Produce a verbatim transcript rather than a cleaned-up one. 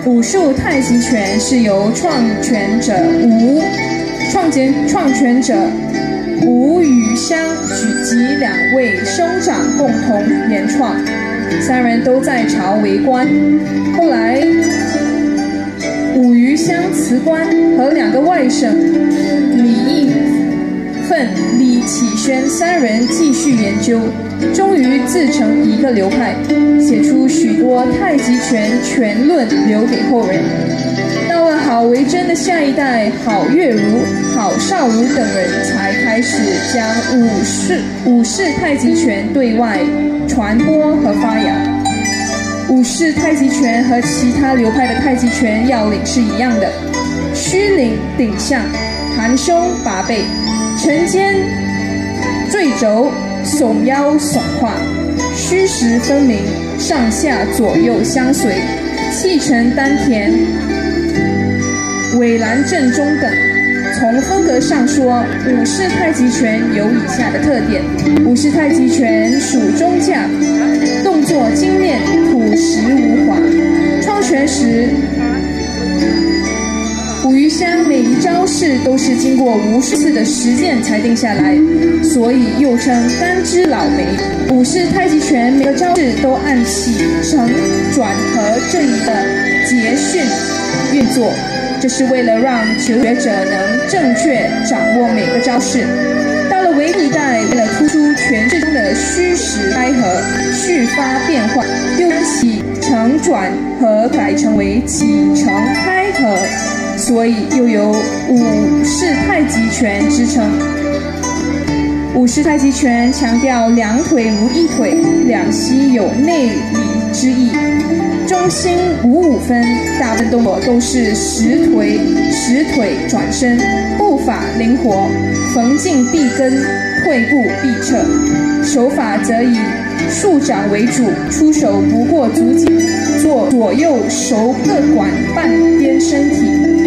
武术太极拳是由创拳者吴创建创拳者吴与香及两位兄长共同研创，三人都在朝为官。后来，武于香辞官，和两个外甥李义奋、李启轩三人继续研究，终于自成一个流派，写出许多太极拳拳论，留给后人。到了郝维真的下一代郝月如、郝邵如等人，才开始将武式武式太极拳对外传播和发扬。武式太极拳和其他流派的太极拳要领是一样的：虚领顶项，含胸拔背，沉肩坠肘，耸腰耸胯，虚实分明，上下左右相随，气沉丹田，尾兰正中等。从风格上说，武式太极拳有以下的特点：武式太极拳属中架，动作精炼，朴实无华。创拳时，武于香每一招式都是经过无数次的实践才定下来，所以又称干支老梅。武式太极拳每个招式都按起承转合这一个节训运作，这是为了让求学者能正确掌握每个招式。到了维一代，为了突出拳式中的虚实开合、续发变化，又将起承转合改成为起承开合，所以又有武式太极拳之称。武式太极拳强调两腿如一腿，两膝有内里之意，中心五五分，大部分动作都是实腿实腿转身，步法灵活，逢进必跟，退步必撤。手法则以束掌为主，出手不过足颈，做左右手各管半边身体。